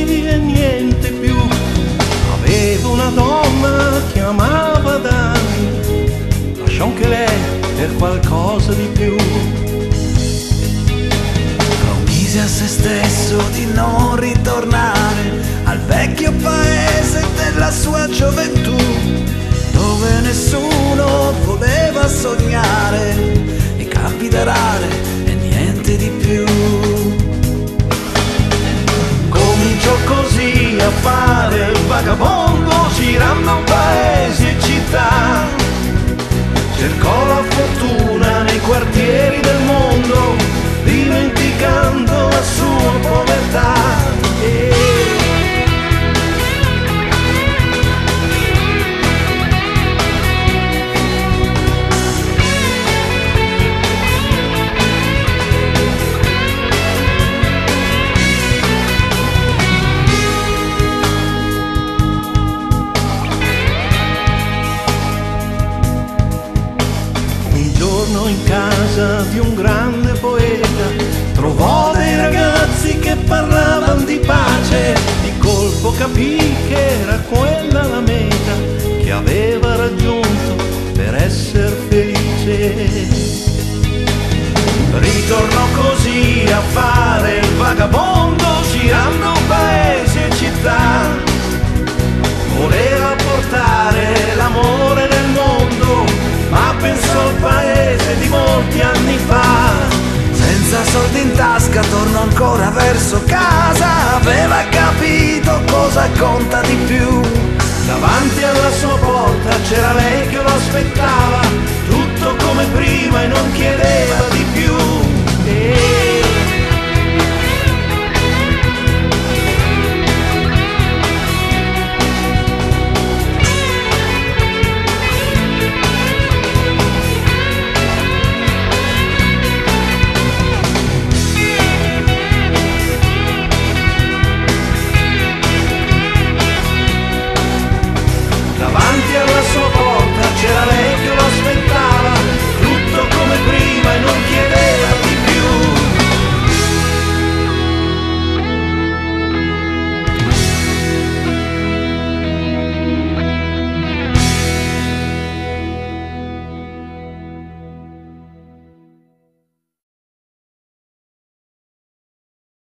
soldi e niente più. Avevo una donna che amava da anni, lasciò anche lei per qualcosa di più. Promise a se stesso di non ritornare al vecchio paese della sua gioventù, dove nessuno voleva sognare e capitarare e niente di più. Cominciò così a fare il vagabondo, girando paesi e città. Cercò la fortuna nei quartieri del mondo, dimenticando la sua povertà. In casa di un grande poeta trovò dei ragazzi che parlavano di pace. Di colpo capì che era quella la meta che aveva raggiunto per essere felice. Ritornò così a fare il vagabondo, girando paesi e città. Voleva portare l'amore nel mondo, ma pensò al paese di molti anni fa. Senza soldi in tasca tornò ancora verso casa, aveva capito cosa conta di più. Davanti alla sua porta c'era lei che lo aspettava, tutto come prima e non chiedeva